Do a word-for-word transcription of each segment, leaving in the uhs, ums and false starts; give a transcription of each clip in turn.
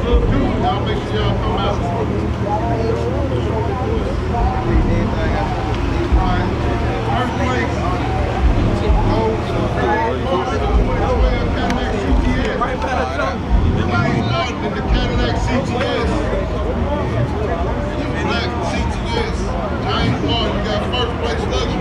Y'all make sure y'all come out. Alright, first place goes to Cadillac C T S. James Martin in the Cadillac C T S. Black C T S. James Martin got first place luggage.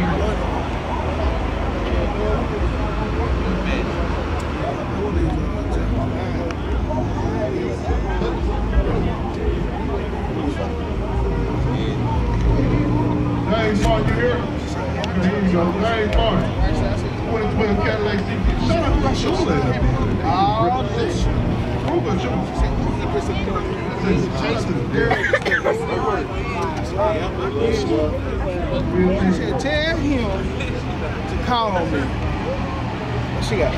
James Martin, you here? Here you go. James Martin. twenty twelve Cadillac C T S. Shut up, my shoulder. Oh, this. Prove it, show. Tell him to call on me. What she got?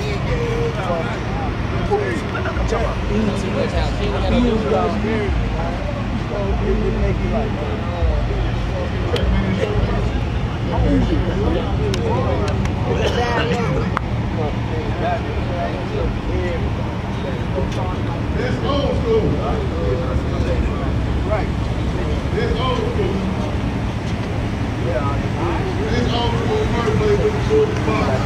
This old school. Right. This old school. This old school Veltboy with the short box.